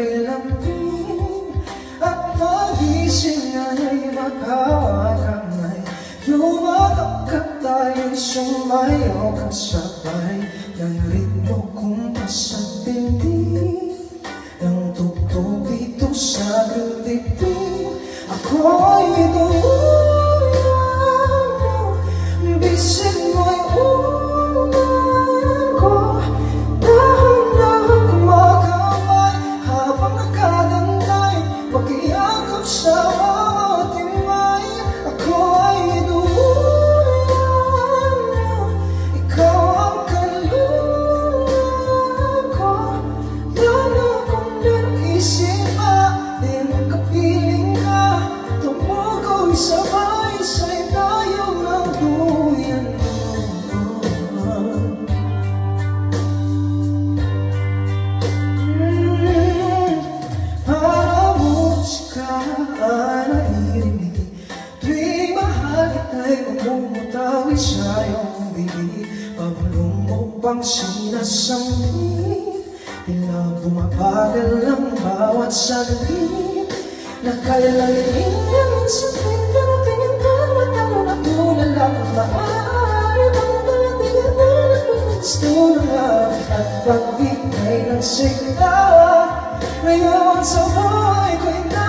ika'y lambing at magising ay magkakamay. Lumakap tayo'y sumayaw kasabay ng ritmo kumpas at dibdib, ng tugtog dito sa dibdib. Ako'y tuluyan mo, bisig mo'y ulan ko. Dahan-dahan kumakamay habang nakadanday, pag-iakap sa ating may. Ako ay tuluyan mo, ikaw ang kaluluwa ko. Yan akong nag-isip di makapiling ka. Tumugoy sabay-say tayo ng duyan mo. Para musika ang naiinig, tuwing mahal kita'y mamumutawi sa iyong bibig. Pabulong mo bang sinasambi, tila bumabagal ang bawat saglit. Nakailanganin ang sakit ng tingin ka, matalo na tulala ko. Maaari bang talatingin mo na gusto na at pagbigay ng sigla. Ngayon sa buhay ko'y